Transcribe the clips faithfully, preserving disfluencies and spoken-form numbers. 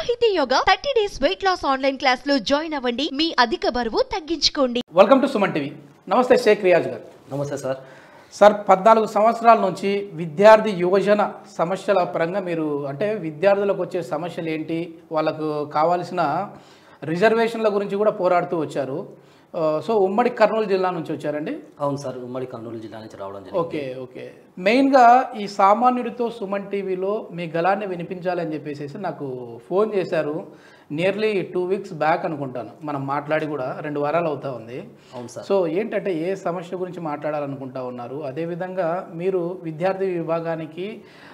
సాహితీ yoga thirty days weight loss online class లో join అవ్వండి. మీ అధిక బరువు తగ్గించుకోండి. Welcome to Suman TV. నమస్తే షేక్ రియాజ్ గారు. నమస్తే సార్. సార్, పద్నాలుగు సంవత్సరాల నుంచి విద్యార్థి యువజన సమస్యల పరంగా మీరు అంటే విద్యార్థులకు వచ్చే సమస్యలు ఏంటి, వాళ్ళకు కావాల్సిన రిజర్వేషన్ల గురించి కూడా పోరాడుతూ వచ్చారు. సో ఉమ్మడి కర్నూలు జిల్లా నుంచి వచ్చారండి? అవును సార్, ఉమ్మడి కర్నూలు జిల్లా నుంచి రావడం జరిగింది. ఓకే ఓకే మెయిన్గా ఈ సామాన్యుడితో సుమన్ టీవీలో మీ గలాన్ని వినిపించాలి అని చెప్పేసి నాకు ఫోన్ చేశారు. నియర్లీ టూ వీక్స్ బ్యాక్ అనుకుంటాను, మనం మాట్లాడి కూడా రెండు వారాలు అవుతా ఉంది. అవును సార్. సో ఏంటంటే ఏ సమస్య గురించి మాట్లాడాలనుకుంటా ఉన్నారు? అదేవిధంగా మీరు విద్యార్థి విభాగానికి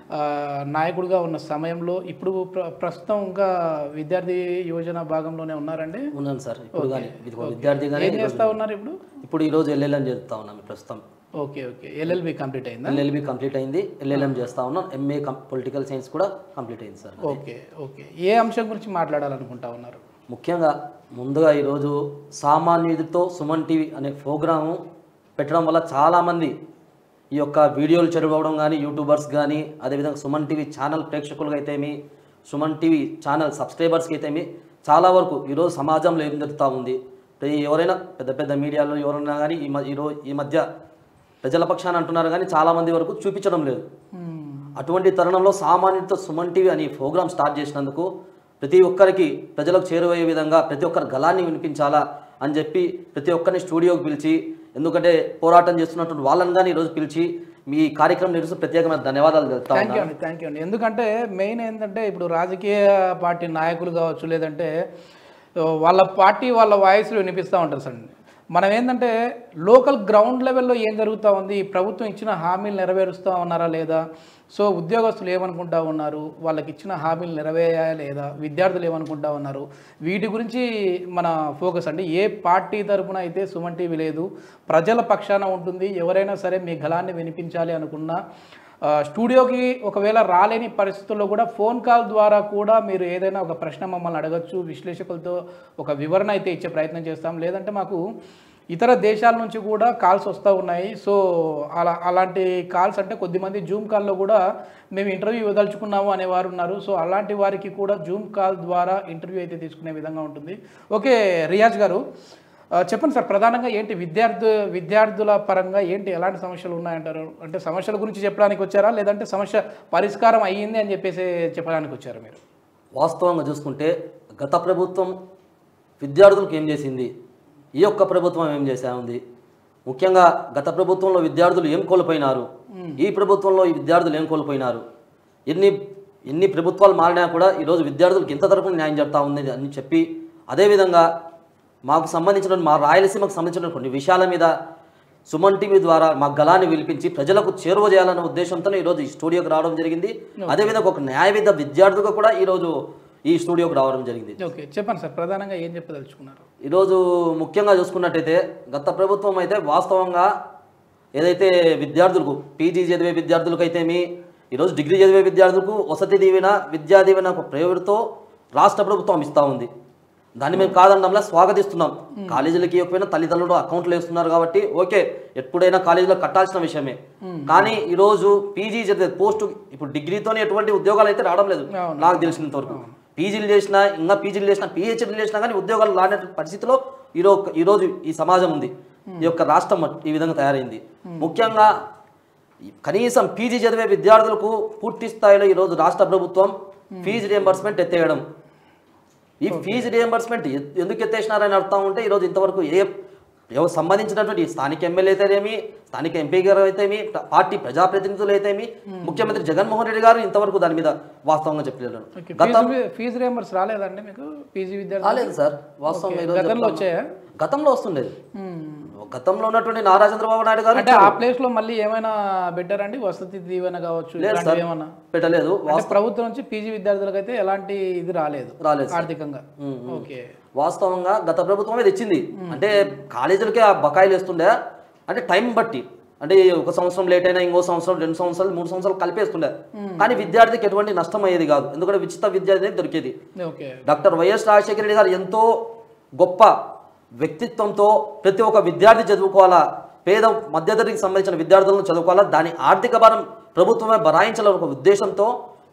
నాయకుడిగా ఉన్న సమయంలో ఇప్పుడు ప్ర ప్రస్తుతం ఇంకా విద్యార్థి యువజన భాగంలోనే ఉన్నారండి? ఉన్నాను సార్. ఇప్పుడు కానీ విద్యార్థిగా ఏం చేస్తూ ఉన్నారు ఇప్పుడు? ఇప్పుడు ఈరోజు ఎల్ఎల్ఎం చేస్తూ ఉన్నాం ప్రస్తుతం. ఓకే ఓకే ఎల్ఎల్బి కంప్లీట్ అయిందా? ఎల్ఎల్బి కంప్లీట్ అయింది, ఎల్ఎల్ఎం చేస్తూ ఉన్నాం. ఎంఏ పొలిటికల్ సైన్స్ కూడా కంప్లీట్ అయింది సార్. ఓకే ఓకే ఏ అంశం గురించి మాట్లాడాలనుకుంటా ఉన్నారు? ముఖ్యంగా ముందుగా ఈరోజు సామాన్యుడితో సుమన్ టీవీ అనే ప్రోగ్రాము పెట్టడం వల్ల చాలామంది ఈ యొక్క వీడియోలు చదవడం కానీ, యూట్యూబర్స్ కానీ, అదేవిధంగా సుమన్ టీవీ ఛానల్ ప్రేక్షకులుగా అయితేమి, సుమన్ టీవీ ఛానల్ సబ్స్క్రైబర్స్కి అయితేమి చాలా వరకు ఈరోజు సమాజంలో ఏం జరుగుతూ ఉంది, ఎవరైనా పెద్ద పెద్ద మీడియాలో ఎవరైనా కానీ ఈ ఈరోజు ఈ మధ్య ప్రజల పక్షాన్ని అంటున్నారు కానీ చాలామంది వరకు చూపించడం లేదు. అటువంటి తరుణంలో సామాన్యుడితో సుమన్ టీవీ అని ప్రోగ్రామ్ స్టార్ట్ చేసినందుకు ప్రతి ఒక్కరికి ప్రజలకు చేరువయ్యే విధంగా ప్రతి ఒక్కరి గలాన్ని వినిపించాలా అని చెప్పి ప్రతి ఒక్కరిని స్టూడియోకి పిలిచి, ఎందుకంటే పోరాటం చేస్తున్నటువంటి వాళ్ళని కానీ ఈరోజు పిలిచి మీ కార్యక్రమం నిర్వహిస్తూ ప్రత్యేకమైన ధన్యవాదాలు తెలుపుతా ఉన్నాను. థ్యాంక్ యూ అండి, థ్యాంక్ యూ అండి. ఎందుకంటే మెయిన్ ఏంటంటే ఇప్పుడు రాజకీయ పార్టీ నాయకులు కావచ్చు, లేదంటే వాళ్ళ పార్టీ వాళ్ళ వాయిస్లు వినిపిస్తూ ఉంటారు సార్. మనం ఏంటంటే లోకల్ గ్రౌండ్ లెవెల్లో ఏం జరుగుతూ ఉంది, ప్రభుత్వం ఇచ్చిన హామీలు నెరవేరుస్తూ ఉన్నారా లేదా, సో ఉద్యోగస్తులు ఏమనుకుంటా ఉన్నారు, వాళ్ళకి ఇచ్చిన హామీలు నెరవేరాయా లేదా, విద్యార్థులు ఏమనుకుంటా ఉన్నారు, వీటి గురించి మన ఫోకస్ అండి. ఏ పార్టీ తరఫున అయితే సుమన్ టీవీ లేదు, ప్రజల పక్షాన ఉంటుంది. ఎవరైనా సరే మీ గలాన్ని వినిపించాలి అనుకున్నా స్టూడియోకి ఒకవేళ రాలేని పరిస్థితుల్లో కూడా ఫోన్ కాల్ ద్వారా కూడా మీరు ఏదైనా ఒక ప్రశ్న మమ్మల్ని అడగచ్చు. విశ్లేషకులతో ఒక వివరణ అయితే ఇచ్చే ప్రయత్నం చేస్తాం. లేదంటే మాకు ఇతర దేశాల నుంచి కూడా కాల్స్ వస్తూ ఉన్నాయి. సో అలా అలాంటి కాల్స్ అంటే కొద్దిమంది జూమ్ కాల్లో కూడా మేము ఇంటర్వ్యూ ఇవ్వదలుచుకున్నాము అనేవారు ఉన్నారు. సో అలాంటి వారికి కూడా జూమ్ కాల్ ద్వారా ఇంటర్వ్యూ అయితే తీసుకునే విధంగా ఉంటుంది. ఓకే రియాజ్ గారు, చెప్పండి సార్, ప్రధానంగా ఏంటి విద్యార్థు విద్యార్థుల పరంగా ఏంటి ఎలాంటి సమస్యలు ఉన్నాయంటారు? అంటే సమస్యల గురించి చెప్పడానికి వచ్చారా, లేదంటే సమస్య పరిష్కారం అయ్యింది అని చెప్పేసి చెప్పడానికి వచ్చారా మీరు? వాస్తవంగా చూసుకుంటే గత ప్రభుత్వం విద్యార్థులకు ఏం చేసింది, ఈ యొక్క ప్రభుత్వం ఏం చేసా ఉంది, ముఖ్యంగా గత ప్రభుత్వంలో విద్యార్థులు ఏం కోల్పోయినారు, ఈ ప్రభుత్వంలో ఈ విద్యార్థులు ఏం కోల్పోయినారు, ఎన్ని ఎన్ని ప్రభుత్వాలు మారినా కూడా ఈరోజు విద్యార్థులకు ఎంత తరపున న్యాయం జరుగుతూ ఉంది అని చెప్పి, అదేవిధంగా మాకు సంబంధించిన మా రాయలసీమకు సంబంధించిన కొన్ని విషయాల మీద సుమన్ టీవీ ద్వారా మా గలాన్ని విలిపించి ప్రజలకు చేరువ చేయాలన్న ఉద్దేశంతో ఈరోజు ఈ స్టూడియోకి రావడం జరిగింది. అదేవిధంగా ఒక న్యాయవిద్య విద్యార్థులుగా కూడా ఈరోజు ఈ స్టూడియోకి రావడం జరిగింది. ఓకే చెప్పండి సార్, ప్రధానంగా ఏం చెప్పదలుచుకున్నారు? ఈరోజు ముఖ్యంగా చూసుకున్నట్టయితే గత ప్రభుత్వం అయితే వాస్తవంగా ఏదైతే విద్యార్థులకు పీజీ చదివే విద్యార్థులకు అయితేమి, ఈరోజు డిగ్రీ చదివే విద్యార్థులకు వసతి దీవెన, విద్యా దీవెన ఒక పేరుతో రాష్ట్ర ప్రభుత్వం ఇస్తూ ఉంది. దాన్ని మేము కాదనడంలా స్వాగతిస్తున్నాం. కాలేజీలకి ఇవ్వకపోయినా తల్లిదండ్రులు అకౌంట్లు వేస్తున్నారు కాబట్టి ఓకే, ఎప్పుడైనా కాలేజీలో కట్టాల్సిన విషయమే. కానీ ఈరోజు పీజీ చదివే పోస్టు ఇప్పుడు డిగ్రీతోనే ఎటువంటి ఉద్యోగాలు అయితే రావడం లేదు నాకు తెలిసినంత వరకు. పీజీలు చేసినా, ఇంకా పీజీలు చేసినా, పిహెచ్డీలు చేసినా కానీ ఉద్యోగాలు రాని పరిస్థితిలో ఈరోజు ఈరోజు ఈ సమాజం ఉంది. ఈ యొక్క రాష్ట్రం ఈ విధంగా తయారైంది. ముఖ్యంగా కనీసం పీజీ చదివే విద్యార్థులకు పూర్తి స్థాయిలో ఈరోజు రాష్ట్ర ప్రభుత్వం ఫీజు రియంబర్స్మెంట్ ఎత్తేయడం. ఈ ఫీజు రియంబర్స్మెంట్ ఎందుకు ఎత్తేసినారని అర్థం ఉంటే ఈరోజు ఇంతవరకు ఏ ఎవరు సంబంధించినటువంటి స్థానిక ఎమ్మెల్యే అయితేనేమి, స్థానిక ఎంపీ గారు అయితేమి, పార్టీ ప్రజాప్రతినిధులు అయితేమి, ముఖ్యమంత్రి జగన్మోహన్ రెడ్డి గారు ఇంతవరకు దాని మీద వాస్తవంగా చెప్పలేరు. ఫీజు రియంబర్స్ రాలేదండి మీకు? పీజీ విద్యార్థి రాలేదు సార్. వాస్తవం గతంలో వచ్చాయా? గతంలో వస్తుండేది. గతంలో ఉన్నటువంటి నారా చంద్రబాబు నాయుడు గారు అంటే ఆ ప్లేస్ లో మళ్ళీ ఏమైనా పెట్టారండి, వసతి దీవెన కావచ్చు ఏమన్నా పెట్టలేదు. ప్రభుత్వం నుంచి పీజీ విద్యార్థులకు అయితే ఎలాంటి ఇది రాలేదు రాలేదు ఆర్థికంగా. ఓకే వాస్తవంగా గత ప్రభుత్వమే తెచ్చింది. అంటే కాలేజీలకే ఆ బకాయిలు వేస్తుండే, అంటే టైం బట్టి, అంటే ఒక సంవత్సరం లేట్ అయినా ఇంకో సంవత్సరం, రెండు సంవత్సరాలు, మూడు సంవత్సరాలు కలిపేస్తుండే. కానీ విద్యార్థికి ఎటువంటి నష్టం అయ్యేది కాదు, ఎందుకంటే ఉచిత విద్య అనేది దొరికేది. డాక్టర్ వైఎస్ రాజశేఖర రెడ్డి గారు ఎంతో గొప్ప వ్యక్తిత్వంతో ప్రతి ఒక్క విద్యార్థి చదువుకోవాలా, పేద మధ్యతరగతికి సంబంధించిన విద్యార్థులను చదువుకోవాలా, దాని ఆర్థిక భారం ప్రభుత్వమే భరాయించాలని ఒక ఉద్దేశంతో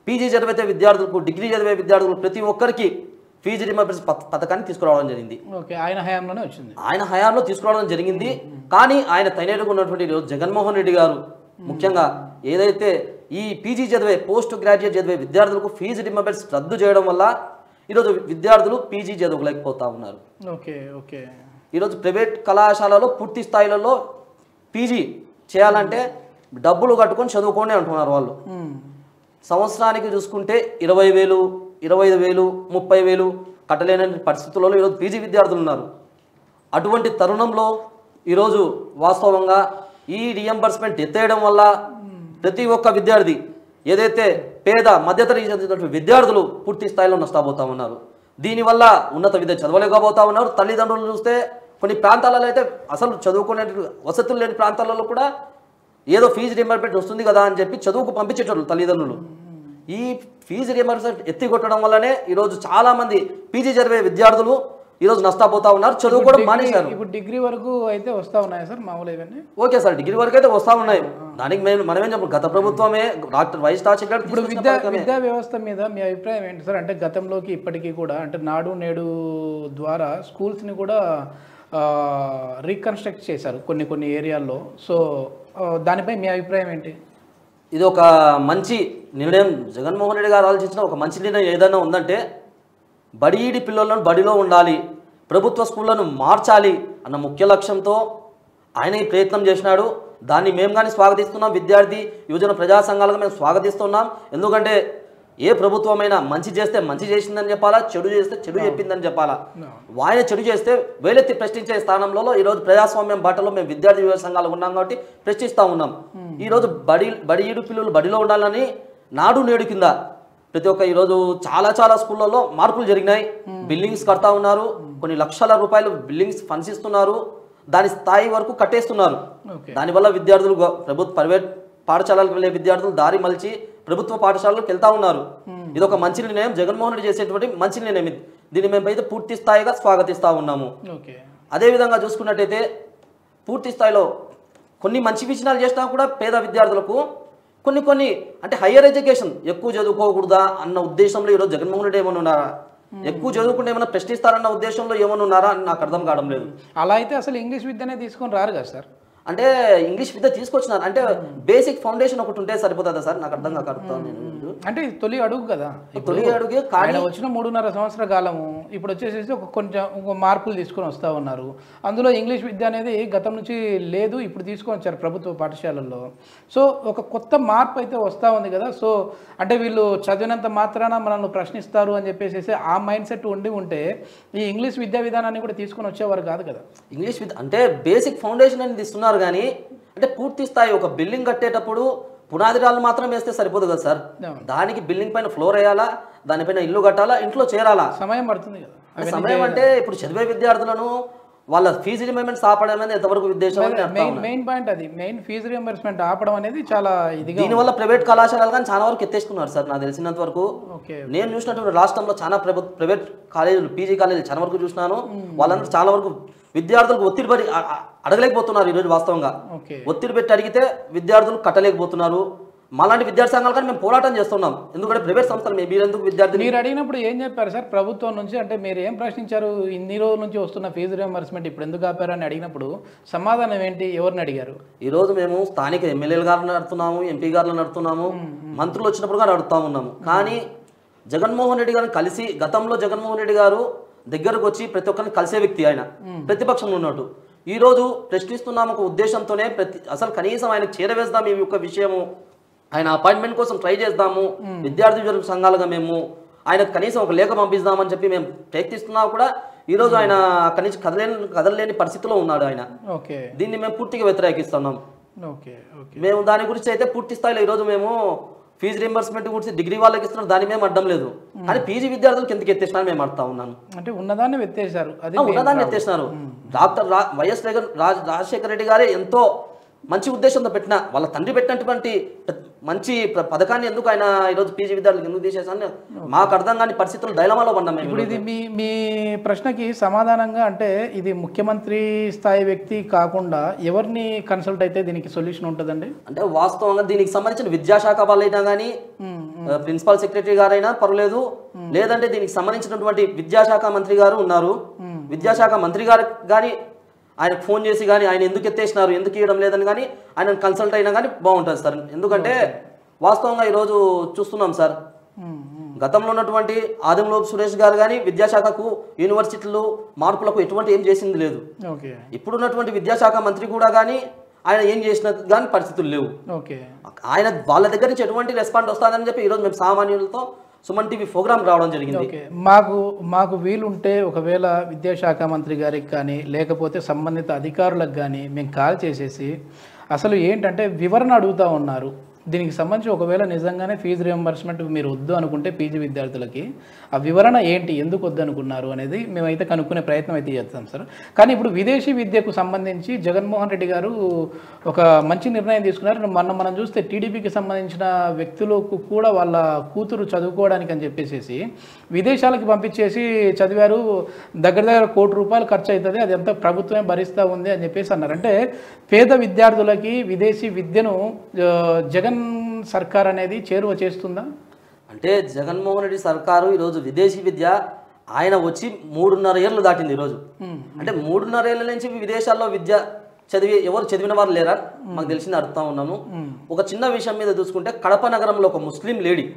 పీజీ చదివే విద్యార్థులకు డిగ్రీ చదివే విద్యార్థులకు ప్రతి ఒక్కరికి ఫీజు రీయింబర్స్మెంట్ పథకాన్ని తీసుకురావడం జరిగింది. ఓకే, ఆయన హయాంలోనే వచ్చింది. ఆయన హయాంలో తీసుకురావడం జరిగింది. కానీ ఆయన తైనేరుగా ఉన్నటువంటి ఈరోజు జగన్మోహన్ రెడ్డి గారు ముఖ్యంగా ఏదైతే ఈ పీజీ చదివే పోస్ట్ గ్రాడ్యుయేట్ చదివే విద్యార్థులకు ఫీజు రీయింబర్స్మెంట్ రద్దు చేయడం వల్ల ఈరోజు విద్యార్థులు పీజీ చదవలేకపోతా ఉన్నారు. ఓకే ఓకే ఈరోజు ప్రైవేట్ కళాశాలలో పూర్తి స్థాయిలలో పీజీ చేయాలంటే డబ్బులు కట్టుకొని చదువుకోండి అంటున్నారు వాళ్ళు. సంవత్సరానికి చూసుకుంటే ఇరవై వేలు ఇరవై ఐదు వేలు ముప్పై వేలు కట్టలేని పరిస్థితులలో ఈరోజు పీజీ విద్యార్థులు ఉన్నారు. అటువంటి తరుణంలో ఈరోజు వాస్తవంగా ఈ రియంబర్స్మెంట్ ఎత్తేయడం వల్ల ప్రతి ఒక్క విద్యార్థి ఏదైతే పేద మధ్యతరగతి చెందినటువంటి విద్యార్థులు పూర్తి స్థాయిలో నష్టపోతా ఉన్నారు. దీనివల్ల ఉన్నత విద్య చదవలేకపోతా ఉన్నారు. తల్లిదండ్రులు చూస్తే కొన్ని ప్రాంతాలలో అయితే అసలు చదువుకునే వసతులు లేని ప్రాంతాలలో కూడా ఏదో ఫీజు రియంబర్స్మెంట్ వస్తుంది కదా అని చెప్పి చదువుకు పంపించేటోళ్ళు తల్లిదండ్రులు. ఈ ఫీజు రియంబర్స్మెంట్ ఎత్తికొట్టడం వల్లనే ఈరోజు చాలామంది పీజీ చదివే విద్యార్థులు ఈరోజు నష్టపోతా ఉన్నారు, చదువు కూడా మానేశారు. ఇప్పుడు డిగ్రీ వరకు అయితే వస్తూ ఉన్నాయా సార్ మామూలు ఇవన్నీ? ఓకే సార్, డిగ్రీ వరకు అయితే వస్తూ ఉన్నాయి. దానికి మేము మనమేం చెప్పాలి, గత ప్రభుత్వమే డాక్టర్ వైఎస్ రాజశేఖర్ ఇప్పుడు విద్యా విద్యా వ్యవస్థ మీద మీ అభిప్రాయం ఏంటి సార్? అంటే గతంలోకి ఇప్పటికీ కూడా అంటే నాడు నేడు ద్వారా స్కూల్స్ని కూడా రీకన్స్ట్రక్ట్ చేశారు కొన్ని కొన్ని ఏరియాల్లో. సో దానిపై మీ అభిప్రాయం ఏంటి? ఇది ఒక మంచి నిర్ణయం. జగన్మోహన్ రెడ్డి గారు ఆలోచించిన ఒక మంచి నిర్ణయం ఏదైనా ఉందంటే బడిఈడి పిల్లలను బడిలో ఉండాలి, ప్రభుత్వ స్కూళ్లను మార్చాలి అన్న ముఖ్య లక్ష్యంతో ఆయన ఈ ప్రయత్నం చేసినాడు. దాన్ని మేము కానీ స్వాగతిస్తున్నాం. విద్యార్థి యువజన ప్రజా సంఘాలుగా మేము స్వాగతిస్తున్నాం. ఎందుకంటే ఏ ప్రభుత్వమైనా మంచి చేస్తే మంచి చేసిందని చెప్పాలా, చెడు చేస్తే చెడు చెప్పిందని చెప్పాలా. ఆయన చెడు చేస్తే వేలెత్తి ప్రశ్నించే స్థానంలో ఈరోజు ప్రజాస్వామ్యం బాటలో మేము విద్యార్థి యువ సంఘాలు ఉన్నాం కాబట్టి ప్రశ్నిస్తూ ఉన్నాం. ఈరోజు బడి బడిఈడు పిల్లలు బడిలో ఉండాలని నాడు నేడు కింద ప్రతి ఒక్క ఈరోజు చాలా చాలా స్కూళ్ళల్లో మార్పులు జరిగినాయి. బిల్డింగ్స్ కడతా ఉన్నారు, కొన్ని లక్షల రూపాయలు బిల్డింగ్స్ ఫండ్స్ ఇస్తున్నారు, దాని స్థాయి వరకు కట్టేస్తున్నారు. దానివల్ల విద్యార్థులు ప్రభుత్వ ప్రైవేట్ పాఠశాలకు వెళ్ళే విద్యార్థులు దారి మలిచి ప్రభుత్వ పాఠశాలలకు వెళ్తా ఉన్నారు. ఇది ఒక మంచి నిర్ణయం, జగన్మోహన్ రెడ్డి చేసేటువంటి మంచి నిర్ణయం. దీన్ని మేము అయితే పూర్తి స్థాయిగా స్వాగతిస్తూ ఉన్నాము. అదేవిధంగా చూసుకున్నట్టయితే పూర్తి స్థాయిలో కొన్ని మంచి విషయాలు చేసినా కూడా పేద విద్యార్థులకు కొన్ని కొన్ని అంటే హయ్యర్ ఎడ్యుకేషన్ ఎక్కువ చదువుకోకూడదా అన్న ఉద్దేశంలో ఈరోజు జగన్మోహన్ రెడ్డి ఏమైనా ఉన్నారా, ఎక్కువ చదువుకుంటే ఏమైనా ప్రశ్నిస్తారన్న ఉద్దేశంలో ఏమైనా ఉన్నారా అని నాకు అర్థం కావడం లేదు. అలా అయితే అసలు ఇంగ్లీష్ విద్యనే తీసుకొని రారు కదా సార్? అంటే ఇంగ్లీష్ విద్య తీసుకొచ్చినారు అంటే బేసిక్ ఫౌండేషన్ ఒకటి ఉంటే సరిపోతుందా సార్? నాకు అర్థం కాక అడుగుతాను నేను. అంటే తొలి అడుగు కదా, తొలి అడుగు. కానీ వచ్చిన మూడున్నర సంవత్సర కాలము ఇప్పుడు వచ్చేసేసి ఒక కొంచెం ఒక మార్పులు తీసుకొని వస్తూ ఉన్నారు. అందులో ఇంగ్లీష్ విద్య అనేది గతం నుంచి లేదు, ఇప్పుడు తీసుకొని వచ్చారు ప్రభుత్వ పాఠశాలల్లో. సో ఒక కొత్త మార్పు అయితే వస్తూ ఉంది కదా. సో అంటే వీళ్ళు చదివినంత మాత్రాన మనల్ని ప్రశ్నిస్తారు అని చెప్పేసి ఆ మైండ్ సెట్ ఉండి ఉంటే ఈ ఇంగ్లీష్ విద్యా విధానాన్ని కూడా తీసుకొని వచ్చేవారు కాదు కదా. ఇంగ్లీష్ విద్య అంటే బేసిక్ ఫౌండేషన్ అనేది ఇస్తున్నారు కానీ అంటే పూర్తి స్థాయి ఒక బిల్డింగ్ కట్టేటప్పుడు పునాది రాళ్ళు మాత్రం వేస్తే సరిపోదు కదా సార్. దానికి బిల్డింగ్ పైన ఫ్లోర్ వేయాలా, దానిపైన ఇల్లు కట్టాలా, ఇంట్లో చేరాలా, సమయం పడుతుంది కదా. సమయం అంటే ఇప్పుడు చదివే విద్యార్థులను వాళ్ళ ఫీజు రియంబర్స్మెంట్ ఆపడం అనేది ఎంతవరకు ఉద్దేశం? మెయిన్ మెయిన్ పాయింట్ అది, మెయిన్ ఫీజు రియంబర్స్మెంట్ ఆపడం అనేది చాలా ఇది. దీనివల్ల ప్రైవేట్ కళాశాలలు కానీ చాలా వరకు ఎత్తేసుకున్నారు సార్. నాకు తెలిసినంత వరకు నేను చూసినటువంటి రాష్ట్రంలో చాలా ప్రభుత్వ ప్రైవేట్ కాలేజీలు పీజీ కాలేజీలు చాలా వరకు చూసినాను. వాళ్ళందరూ చాలా వరకు విద్యార్థులకు ఒత్తిడి పడి అడగలేకపోతున్నారు. ఈరోజు వాస్తవంగా ఒత్తిడి పెట్టి అడిగితే విద్యార్థులు కట్టలేకపోతున్నారు. మాలాంటి విద్యార్థి సంఘాలు కానీ మేము పోరాటం చేస్తున్నాం. ఎందుకంటే ప్రైవేట్ సంస్థలు మీరు ఎందుకు విద్యార్థి మీరు అడిగినప్పుడు ఏం చెప్పారు సార్ ప్రభుత్వం నుంచి? అంటే మీరు ఏం ప్రశ్నించారు? ఇన్ని రోజుల నుంచి వస్తున్న ఫీజు రియంబర్స్మెంట్ ఇప్పుడు ఎందుకు ఆపారని అడిగినప్పుడు సమాధానం ఏంటి? ఎవరిని అడిగారు? ఈరోజు మేము స్థానిక ఎమ్మెల్యేలు గారిని నడుతున్నాము, ఎంపీ గారిని నడుతున్నాము, మంత్రులు వచ్చినప్పుడు కూడా అడుగుతా ఉన్నాము. కానీ జగన్మోహన్ రెడ్డి గారిని కలిసి గతంలో జగన్మోహన్ రెడ్డి గారు దగ్గరకు వచ్చి ప్రతి ఒక్కరిని కలిసే వ్యక్తి ఆయన, ప్రతిపక్షంలో ఉన్నట్టు. ఈరోజు ప్రశ్నిస్తున్నాము ఒక ఉద్దేశంతోనే ప్రతి అసలు కనీసం ఆయనకు చేరవేద్దాం ఈ యొక్క విషయము, ఆయన అపాయింట్మెంట్ కోసం ట్రై చేద్దాము, విద్యార్థి సంఘాలుగా మేము ఆయనకు కనీసం ఒక లేఖ పంపిస్తామని చెప్పి మేము ప్రయత్నిస్తున్నా కూడా ఈరోజు ఆయన అక్కడి నుంచి కదలేని కదలలేని పరిస్థితిలో ఉన్నాడు ఆయన. దీన్ని మేము పూర్తిగా వ్యతిరేకిస్తున్నాం. మేము దాని గురించి అయితే పూర్తి స్థాయిలో ఈరోజు మేము ఫీజు రింబర్స్మెంట్ గురించి డిగ్రీ వాళ్ళకి ఇస్తున్నారు, దాన్ని మేము అడ్డం లేదు. కానీ పీజీ విద్యార్థులకు ఎందుకు ఎత్తేసినారు మేము అడుగుతా ఉన్నాను. అంటే ఉన్నదాన్ని ఎత్తేసారు, ఉన్నదాన్ని ఎత్తేసినారు. డాక్టర్ వైఎస్ రాజశేఖర రెడ్డి గారే ఎంతో మంచి ఉద్దేశంతో పెట్టిన వాళ్ళ తండ్రి పెట్టినటువంటి మంచి ప్ర- పథకాన్ని ఎందుకు ఆయన ఈరోజు పీజీ విద్యార్థులకు ఎందుకు తీసేసాను మాకు అర్థం కాని పరిస్థితులు డైలమాలో పడ్డాం మేము ఇప్పుడు ఇది మీ మీ ప్రశ్నకి సమాధానంగా అంటే ఇది ముఖ్యమంత్రి స్థాయి వ్యక్తి కాకుండా ఎవరిని కన్సల్ట్ అయితే దీనికి సొల్యూషన్ ఉంటుందండి? అంటే వాస్తవంగా దీనికి సంబంధించిన విద్యాశాఖ వాళ్ళైనా కానీ ప్రిన్సిపల్ సెక్రటరీ గారైనా పర్లేదు, లేదంటే దీనికి సంబంధించినటువంటి విద్యాశాఖ మంత్రి గారు ఉన్నారు, విద్యాశాఖ మంత్రి గారు కానీ ఆయనకు ఫోన్ చేసి కానీ ఆయన ఎందుకు ఎత్తేసినారు ఎందుకు ఇవ్వడం లేదని కానీ ఆయన కన్సల్ట్ అయినా కానీ బాగుంటుంది సార్. ఎందుకంటే వాస్తవంగా ఈరోజు చూస్తున్నాం సార్, గతంలో ఉన్నటువంటి ఆదిమలోపు సురేష్ గారు కానీ విద్యాశాఖకు యూనివర్సిటీలు మార్పులకు ఎటువంటి ఏం చేసింది లేదు. ఇప్పుడున్నటువంటి విద్యాశాఖ మంత్రి కూడా కానీ ఆయన ఏం చేసిన కానీ పరిస్థితులు లేవు. ఆయన వాళ్ళ దగ్గర నుంచి ఎటువంటి రెస్పాండ్ వస్తుందని చెప్పి ఈరోజు మేము సామాన్యులతో సుమన్ టీవీ ప్రోగ్రామ్ రావడం జరిగింది. మాకు మాకు వీలుంటే ఒకవేళ విద్యాశాఖ మంత్రి గారికి కానీ లేకపోతే సంబంధిత అధికారులకు కానీ మేము కాల్ చేసేసి అసలు ఏంటంటే వివరణ అడుగుతూ ఉన్నారు. దీనికి సంబంధించి ఒకవేళ నిజంగానే ఫీజు రియంబర్స్మెంట్ మీరు వద్దు అనుకుంటే పీజీ విద్యార్థులకి ఆ వివరణ ఏంటి, ఎందుకు వద్దు అనుకున్నారు అనేది మేమైతే కనుక్కునే ప్రయత్నం అయితే చేస్తాం సార్. కానీ ఇప్పుడు విదేశీ విద్యకు సంబంధించి జగన్మోహన్ రెడ్డి గారు ఒక మంచి నిర్ణయం తీసుకున్నారు. మొన్న మనం చూస్తే టీడీపీకి సంబంధించిన వ్యక్తులకు కూడా వాళ్ళ కూతురు చదువుకోవడానికి అని చెప్పేసి విదేశాలకు పంపించేసి చదివారు, దగ్గర దగ్గర కోటి రూపాయలు ఖర్చు అవుతుంది, అది ఎంత ప్రభుత్వమే భరిస్తూ ఉంది అని చెప్పేసి అన్నారు. అంటే పేద విద్యార్థులకి విదేశీ విద్యను జగన్ సర్కార్ అనేది చేరువ చేస్తుందా? అంటే జగన్మోహన్ రెడ్డి సర్కారు ఈరోజు విదేశీ విద్య ఆయన వచ్చి మూడున్నర ఏళ్ళు దాటింది ఈరోజు. అంటే మూడున్నర ఏళ్ళ నుంచి విదేశాల్లో విద్య చదివి ఎవరు చదివిన వారు లేరా మాకు తెలిసింది అడుగుతా ఉన్నాను. ఒక చిన్న విషయం మీద చూసుకుంటే కడప నగరంలో ఒక ముస్లిం లేడీ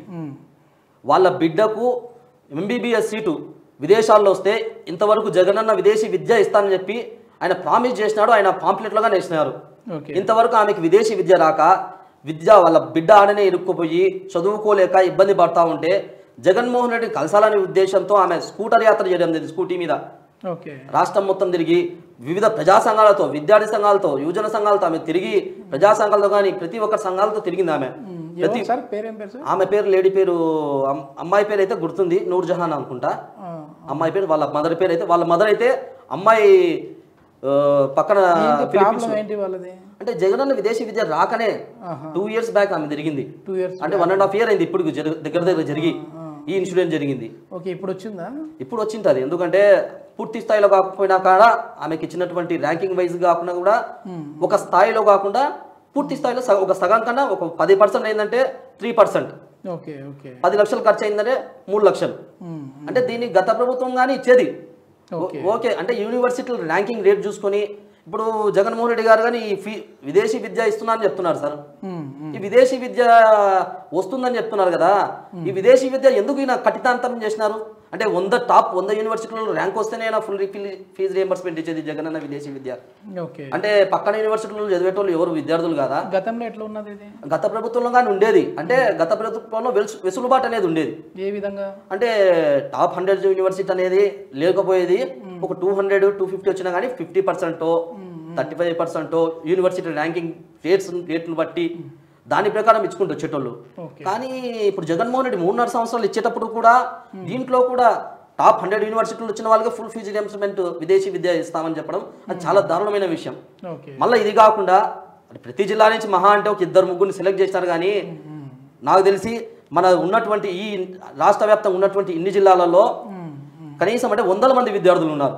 వాళ్ళ బిడ్డకు ఎంబీబీఎస్ సీటు విదేశాల్లో వస్తే ఇంతవరకు జగనన్న విదేశీ విద్య ఇస్తానని చెప్పి ఆయన ప్రామిస్ చేసినాడు, ఆయన పాంప్లెట్లుగా నేసినారు. ఇంతవరకు ఆమెకు విదేశీ విద్య రాక విద్య వాళ్ళ బిడ్డ ఆడనే ఇరుక్కుపోయి చదువుకోలేక ఇబ్బంది పడతా ఉంటే జగన్మోహన్ రెడ్డి కలసాలనే ఉద్దేశంతో ఆమె స్కూటర్ యాత్ర చేయడం జరిగింది. స్కూటీ మీద రాష్ట్రం మొత్తం తిరిగి వివిధ ప్రజా సంఘాలతో, విద్యార్థి సంఘాలతో, యువజన సంఘాలతో ఆమె తిరిగి ప్రజా సంఘాలతో కానీ ప్రతి ఒక్కరి సంఘాలతో తిరిగింది ఆమె. ప్రతి ఆమె పేరు లేడీ పేరు అమ్మాయి పేరు అయితే గుర్తుంది, నూర్ జహాన్ అనుకుంటా అమ్మాయి పేరు. వాళ్ళ మదర్ పేరు అయితే వాళ్ళ మదర్ అయితే అమ్మాయి పక్కన అంటే జగనన్న విదేశీ విద్య రాకనే టూ ఇయర్స్ బ్యాక్ ఆమె జరిగింది. అంటే వన్ అండ్ హాఫ్ ఇయర్ అయింది ఇప్పుడు దగ్గర దగ్గర జరిగి ఈ ఇన్సిడెంట్ జరిగింది. ఇప్పుడు వచ్చిందా? ఇప్పుడు వచ్చింది. ఎందుకంటే పూర్తి స్థాయిలో కాకపోయినా కాడ ఆమెకి ఇచ్చినటువంటి ర్యాంకింగ్ వైజ్ కాకుండా కూడా ఒక స్థాయిలో కాకుండా పూర్తి స్థాయిలో ఒక సగం కన్నా ఒక పది పర్సెంట్ అయిందంటే త్రీ పర్సెంట్ పది లక్షలు ఖర్చు అయిందంటే మూడు లక్షలు. అంటే దీన్ని గత ప్రభుత్వం కానీ ఇచ్చేది ఓకే. అంటే యూనివర్సిటీల ర్యాంకింగ్ రేట్ చూసుకొని ఇప్పుడు జగన్మోహన్ రెడ్డి గారు కానీ ఈ ఫీ విదేశీ విద్య ఇస్తున్నా అని చెప్తున్నారు సార్. ఈ విదేశీ విద్య వస్తుందని చెప్తున్నారు కదా, ఈ విదేశీ విద్య ఎందుకు ఈయన కఠినాంతరం చేసినారు? అంటే వంద టాప్ వంద యూనివర్సిటీలలో ర్యాంక్ వస్తేనే ఫుల్ ఫీజు రియంబర్స్మెంట్ ఇచ్చేది జగనన్న విదేశీ విద్య. అంటే పక్కన యూనివర్సిటీలో చదివేటోళ్ళు ఎవరు విద్యార్థులు కాదా? గతంలో ఎట్లా ఉన్నది? గత ప్రభుత్వంలో కానీ ఉండేది. అంటే గత ప్రభుత్వంలో వెసులుబాటు అనేది ఉండేది. ఏ విధంగా అంటే టాప్ హండ్రెడ్ యూనివర్సిటీ అనేది లేకపోయేది. ఒక టూ హండ్రెడ్ టూ ఫిఫ్టీ వచ్చినా కానీ fifty percent thirty five percent university ranking rates రేట్లను బట్టి దాని ప్రకారం ఇచ్చుకుంటూ వచ్చేటోళ్ళు. కానీ ఇప్పుడు జగన్మోహన్ రెడ్డి మూడున్నర సంవత్సరాలు ఇచ్చేటప్పుడు కూడా దీంట్లో కూడా టాప్ హండ్రెడ్ యూనివర్సిటీలు వచ్చిన వాళ్ళకి ఫుల్ ఫీజు రియంబర్స్మెంట్ విదేశీ విద్య ఇస్తామని చెప్పడం అది చాలా దారుణమైన విషయం. మళ్ళీ ఇది కాకుండా ప్రతి జిల్లా నుంచి మహా అంటే ఒక ఇద్దరు ముగ్గురిని సెలెక్ట్ చేస్తారు. కానీ నాకు తెలిసి మన ఉన్నటువంటి ఈ రాష్ట్ర వ్యాప్తంగా ఉన్నటువంటి ఇన్ని జిల్లాలలో కనీసం అంటే వందల మంది విద్యార్థులు ఉన్నారు.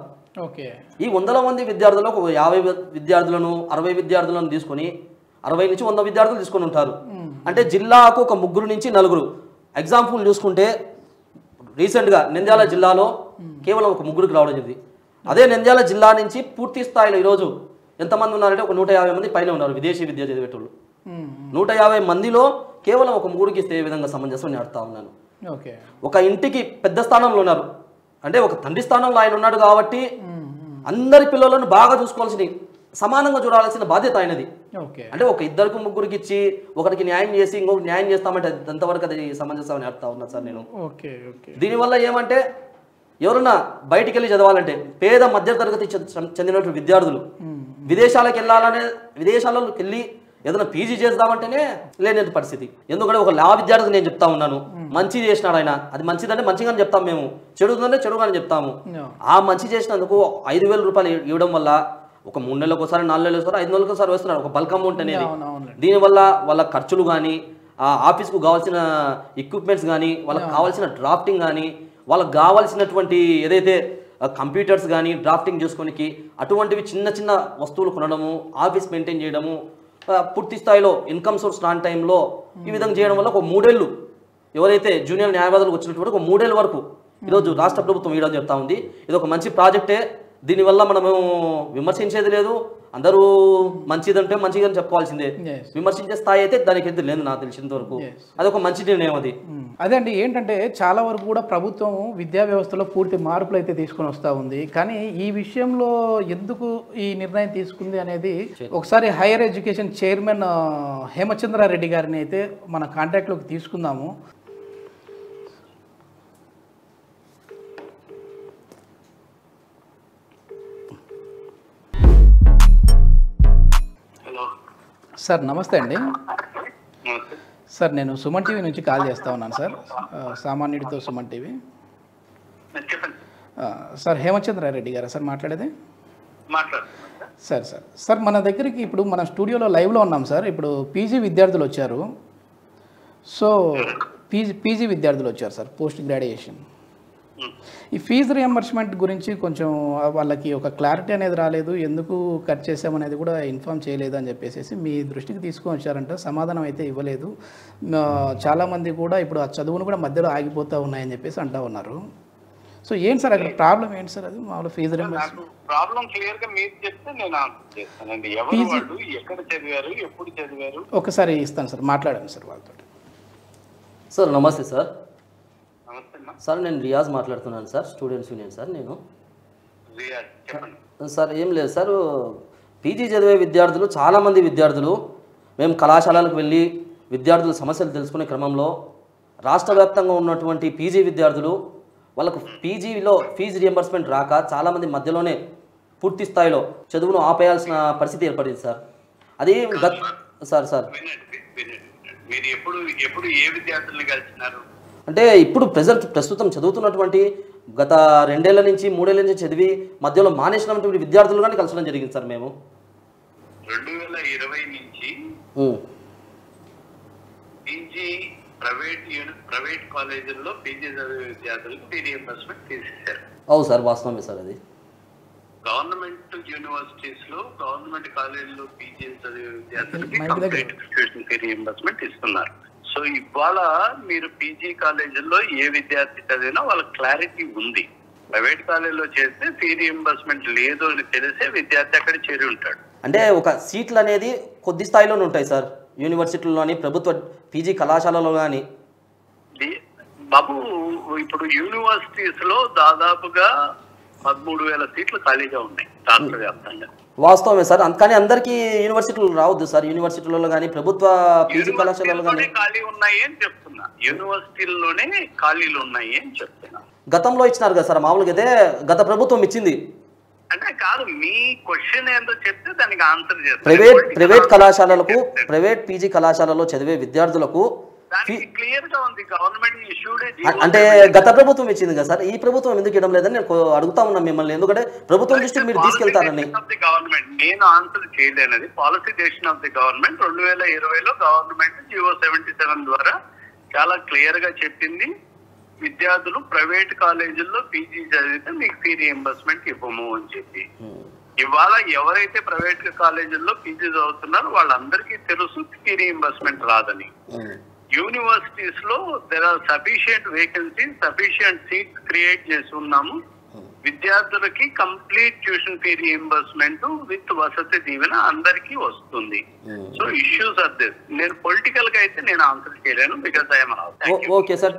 ఈ వందల మంది విద్యార్థులు ఒక యాభై విద్యార్థులను అరవై విద్యార్థులను తీసుకొని అరవై నుంచి వంద విద్యార్థులు తీసుకొని ఉంటారు. అంటే జిల్లాకు ఒక ముగ్గురు నుంచి నలుగురు. ఎగ్జాంపుల్ చూసుకుంటే రీసెంట్గా నంద్యాల జిల్లాలో కేవలం ఒక ముగ్గురికి రావడం జరిగింది. అదే నంద్యాల జిల్లా నుంచి పూర్తి స్థాయిలో ఈరోజు ఎంతమంది ఉన్నారంటే ఒక నూట యాభై మంది పైన ఉన్నారు విదేశీ విద్య చదివేటోళ్ళు. నూట యాభై మందిలో కేవలం ఒక ముగ్గురికి ఇస్తే ఏ విధంగా సమంజసం నేను అడుగుతా ఉన్నాను. ఒక ఇంటికి పెద్ద స్థానంలో ఉన్నారు అంటే ఒక తండ్రి స్థానంలో ఆయన ఉన్నాడు కాబట్టి అందరి పిల్లలను బాగా చూసుకోవాల్సిన సమానంగా చూడాల్సిన బాధ్యత ఆయనది. అంటే ఒక ఇద్దరికి ముగ్గురికి ఇచ్చి ఒకరికి న్యాయం చేసి ఇంకొకటి న్యాయం చేస్తామంటే ఎంతవరకు అది సమంజసం అని అడుగుతా ఉన్నా సార్ నేను. దీనివల్ల ఏమంటే ఎవరన్నా బయటికి వెళ్ళి చదవాలంటే పేద మధ్యతరగతి చెందినటువంటి విద్యార్థులు విదేశాలకు వెళ్ళాలనే విదేశాలకు వెళ్ళి ఏదైనా పీజీ చేద్దామంటేనే లేని పరిస్థితి. ఎందుకంటే ఒక లా విద్యార్థికి నేను చెప్తా ఉన్నాను, మంచి చేసినాడు ఆయన, అది మంచిదంటే మంచిగానే చెప్తాము మేము, చెడుదంటే చెడుగానే చెప్తాము. ఆ మంచి చేసినందుకు ఐదు వేల రూపాయలు ఇవ్వడం వల్ల ఒక మూడు నెలలకు ఒకసారి నాలుగు నెలలకు ఒకసారి ఐదు నెలలకు ఒకసారి వేస్తున్నారు ఒక బల్క్ అమౌంట్ అనేది. దీనివల్ల వాళ్ళ ఖర్చులు కానీ ఆ ఆఫీస్కు కావాల్సిన ఎక్విప్మెంట్స్ కానీ వాళ్ళకి కావాల్సిన డ్రాఫ్టింగ్ కానీ వాళ్ళకి కావాల్సినటువంటి ఏదైతే కంప్యూటర్స్ కానీ డ్రాఫ్టింగ్ చేసుకోనికి అటువంటివి చిన్న చిన్న వస్తువులు కొనడము, ఆఫీస్ మెయింటైన్ చేయడము, పూర్తి స్థాయిలో ఇన్కమ్ సోర్స్ రాని టైంలో ఈ విధంగా చేయడం వల్ల ఒక మూడేళ్ళు ఎవరైతే జూనియర్ న్యాయవాదులకు వచ్చినటువంటి ఒక మూడేళ్ళ వరకు ఈరోజు రాష్ట్ర ప్రభుత్వం ఇవ్వడం చెప్తా ఉంది. ఇది ఒక మంచి ప్రాజెక్టే. దీనివల్ల మనము విమర్శించేది లేదు. అందరూ మంచిదంటే మంచిగా చెప్పుకోవాల్సిందే. విమర్శించే స్థాయి అయితే దానికి అయితే లేదు నాకు తెలిసినంత వరకు. అది ఒక మంచి నిర్ణయం అది. అదే అండి, ఏంటంటే చాలా వరకు కూడా ప్రభుత్వం విద్యా వ్యవస్థలో పూర్తి మార్పులు అయితే తీసుకొని వస్తూ ఉంది. కానీ ఈ విషయంలో ఎందుకు ఈ నిర్ణయం తీసుకుంది అనేది ఒకసారి హైయర్ ఎడ్యుకేషన్ చైర్మన్ హేమచంద్రారెడ్డి గారిని అయితే మన కాంటాక్ట్లోకి తీసుకుందాము. సార్ నమస్తే అండి. సార్ నేను సుమన్ టీవీ నుంచి కాల్ చేస్తూ ఉన్నాను సార్, సామాన్యుడితో సుమన్ టీవీ. సార్ హేమచంద్రారెడ్డి గారా సార్ మాట్లాడేది? సార్ సార్ సార్ మన దగ్గరికి ఇప్పుడు మన స్టూడియోలో లైవ్లో ఉన్నాం సార్. ఇప్పుడు పీజీ విద్యార్థులు వచ్చారు. సో పీజీ పీజీ విద్యార్థులు వచ్చారు సార్, పోస్ట్ గ్రాడ్యుయేషన్. ఈ ఫీజు రియంబర్స్మెంట్ గురించి కొంచెం వాళ్ళకి ఒక క్లారిటీ అనేది రాలేదు, ఎందుకు కట్ చేసామనేది కూడా ఇన్ఫామ్ చేయలేదు అని చెప్పేసి మీ దృష్టికి తీసుకొని వచ్చారంట. సమాధానం అయితే ఇవ్వలేదు. చాలామంది కూడా ఇప్పుడు ఆ చదువును కూడా మధ్యలో ఆగిపోతూ ఉన్నాయని చెప్పేసి అంటూ ఉన్నారు. సో ఏంటి సార్ అక్కడ ప్రాబ్లం ఏంటి సార్? అది మామూలు ఫీజు రియంబర్స్మెంట్ ప్రాబ్లం క్లియర్ గా మీరు చెప్తే నేను ఆన్సర్ చేస్తానండి. ఎవరు వాళ్ళు, ఎక్కడ చదివారు, ఎప్పుడు చదివారు? ఒకసారి ఇస్తాను సార్, మాట్లాడండి సార్ వాళ్ళతో. సార్ నమస్తే సార్. సార్ నేను రియాజ్ మాట్లాడుతున్నాను సార్, స్టూడెంట్స్ యూనియన్ సార్. నేను సార్ ఏం లేదు సార్, పీజీ చదివే విద్యార్థులు చాలామంది విద్యార్థులు మేము కళాశాలలకు వెళ్ళి విద్యార్థుల సమస్యలు తెలుసుకునే క్రమంలో రాష్ట్ర వ్యాప్తంగా ఉన్నటువంటి పీజీ విద్యార్థులు వాళ్ళకు పీజీలో ఫీజు రియంబర్స్మెంట్ రాక చాలామంది మధ్యలోనే పూర్తి స్థాయిలో చదువును ఆపేయాల్సిన పరిస్థితి ఏర్పడింది సార్. అది సార్ సార్ మీరు ఎప్పుడు ఎప్పుడు ఏ విద్యార్థుల్ని కలిసినారు? అంటే ఇప్పుడు ప్రజెంట్ ప్రస్తుతం చదువుతున్నటువంటి గత రెండేళ్ల నుంచి మూడేళ్ల నుంచి చదివి మధ్యలో మానేసినటువంటి విద్యార్థులు కానీ కలసడం జరిగింది సార్. మేము రెండు వేల ఇరవై నుంచి పీజీ ప్రైవేట్ ప్రైవేట్ కాలేజీల్లో పీజీ చదివే విద్యార్థులకు ఫీ రియంబర్స్మెంట్ తీసేశారు. అవును సార్, వాస్తవమే సార్. అది గవర్నమెంట్ యూనివర్సిటీస్ లో గవర్నమెంట్ కాలేజీలో పీజీ చదివే విద్యార్థులకి కంప్లీట్ ట్యూషన్ ఫీ రియంబర్స్మెంట్ ఇస్తున్నారు. సో ఇవాళ మీరు పీజీ కాలేజీల్లో ఏ విద్యార్థి చదివినా వాళ్ళకి క్లారిటీ ఉంది. ప్రైవేట్ కాలేజీలో చేస్తే ఫీ రియంబర్స్మెంట్ లేదు అని తెలిసే విద్యార్థి అక్కడ చేరి ఉంటాడు. అంటే ఒక సీట్లు అనేది కొద్ది స్థాయిలోనే ఉంటాయి సార్, యూనివర్సిటీలోని ప్రభుత్వ పీజీ కళాశాలలో కానీ. బాబు ఇప్పుడు యూనివర్సిటీస్ లో దాదాపుగా పదమూడు వేల సీట్లు ఖాళీగా ఉన్నాయి రాష్ట్ర వ్యాప్తంగా. వాస్తవమే సార్, కానీ అందరికీ యూనివర్సిటీలు రావద్దు సార్. యూనివర్సిటీలలో కానీ ప్రభుత్వ పీజీ కళాశాలలో కానీ ఖాళీ ఉన్నాయి అని చెప్తున్నా. యూనివర్సిటీల్లోనే ఖాళీలు ఉన్నాయి అని చెప్తున్నా. గతంలో ఇచ్చినారు కదా సార్, మామూలుగా అయితే గత ప్రభుత్వం ఇచ్చింది. అంటే కాదు, మీ క్వశ్చన్ ఏంటో చెప్తే దానికి ఆన్సర్ చేస్తాను. ప్రైవేట్ ప్రైవేట్ కళాశాలలకు ప్రైవేట్ పీజీ కళాశాలలో చదివే విద్యార్థులకు క్లియర్ గా ఉంది. గవర్నమెంట్ ఇష్యూడ్ అంటే గత ప్రభుత్వం ఇచ్చింది కదా సార్, ఈ ప్రభుత్వం ఎందుకు ఇవ్వడం లేదని నేను అడుగుతా ఉన్నా మిమ్మల్ని. ఎందుకంటే ప్రభుత్వం దృష్టికి మీరు తీసుకెళ్తారని. గవర్నమెంట్ నేను ఆన్సర్ చేయలేనది. Policy decision of the government రెండు వేల ఇరవైలో గవర్నమెంట్ జియో సెవెంటీ సెవెన్ ద్వారా చాలా క్లియర్ గా చెప్పింది, విద్యార్థులు ప్రైవేట్ కాలేజీల్లో పీజీ చదివితే మీకు ఫీ రియంబర్స్మెంట్ ఇవ్వము అని చెప్పి. ఇవాళ ఎవరైతే ప్రైవేట్ కాలేజీల్లో పీజీ చదువుతున్నారో వాళ్ళందరికీ తెలుసు ఫీ రియంబర్స్మెంట్ రాదని. యూనివర్సిటీస్ లో there are sufficient vacancies, sufficient seats create చేసి ఉన్నాము. విద్యార్థులకి complete tuition fee reimbursement with వసతి దీవెన అందరికీ వస్తుంది. So issues are this. నేను పొలిటికల్ గా అయితే నేను ఆన్సర్ చేయలేను, because I'm okay sir.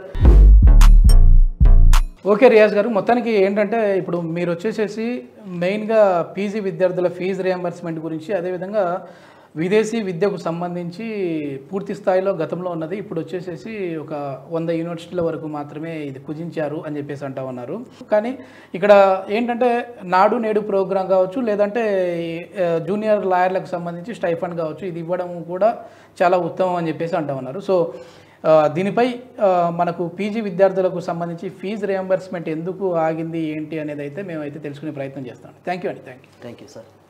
Okay Riaz garu, మొత్తానికి ఏంటంటే ఇప్పుడు మీరు వచ్చేసేసి మెయిన్గా పీజీ విద్యార్థుల ఫీజు రియంబర్స్మెంట్ గురించి, అదేవిధంగా విదేశీ విద్యకు సంబంధించి పూర్తి స్థాయిలో గతంలో ఉన్నది ఇప్పుడు వచ్చేసేసి ఒక వంద యూనివర్సిటీల వరకు మాత్రమే ఇది కుదించారు అని చెప్పేసి అంటా ఉన్నారు. కానీ ఇక్కడ ఏంటంటే నాడు నేడు ప్రోగ్రాం కావచ్చు, లేదంటే జూనియర్ లాయర్లకు సంబంధించి స్టైఫండ్ కావచ్చు, ఇది ఇవ్వడం కూడా చాలా ఉత్తమం అని చెప్పేసి అంటా ఉన్నారు. సో దీనిపై మనకు పీజీ విద్యార్థులకు సంబంధించి ఫీజు రియంబర్స్మెంట్ ఎందుకు ఆగింది ఏంటి అనేది అయితే మేమైతే తెలుసుకునే ప్రయత్నం చేస్తాం. థ్యాంక్ యూ అండి. Thank you thank you sir.